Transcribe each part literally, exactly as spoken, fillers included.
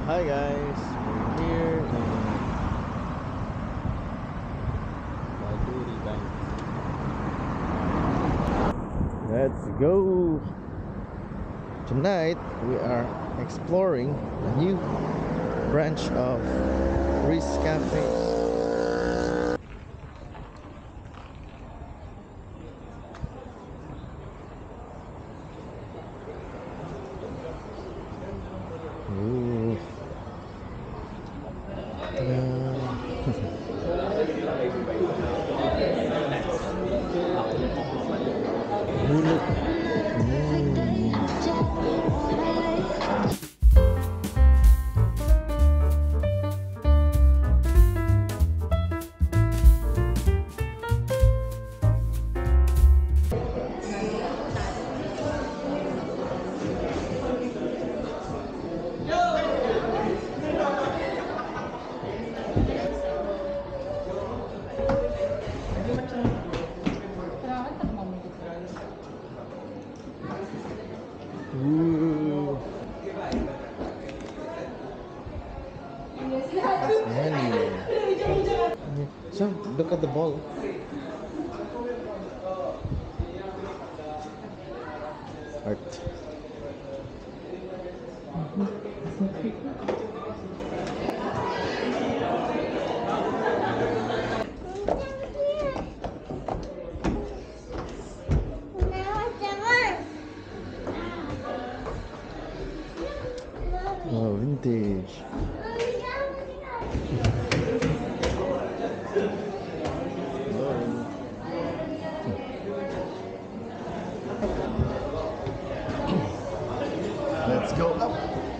Hi guys, we're here in Maiduri Bank. Let's go! Tonight we are exploring a new branch of Risk Cafe. Ooh. Buluk. Ooh. Menu. So look at the ball. Art. Oh, vintage. Let's go up.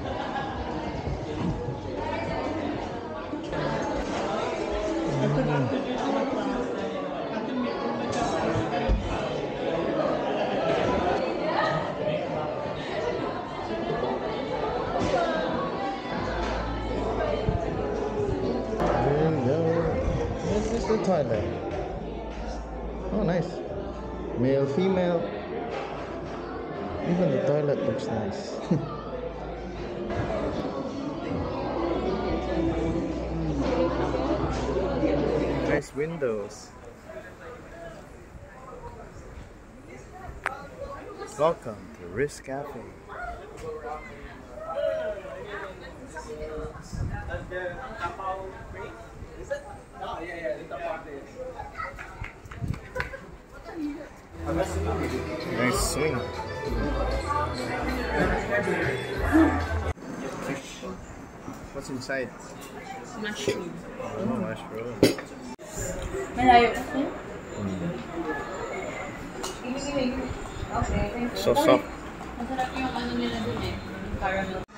There we go. This is the toilet. Oh, nice. Male, female. Even the toilet looks nice. Nice windows. Welcome to Risk Cafe. Nice swing. What's inside? Mushroom. Oh, mushroom. Malayo kasi. So soft. Masarap yung ano nila dun eh. Caramel.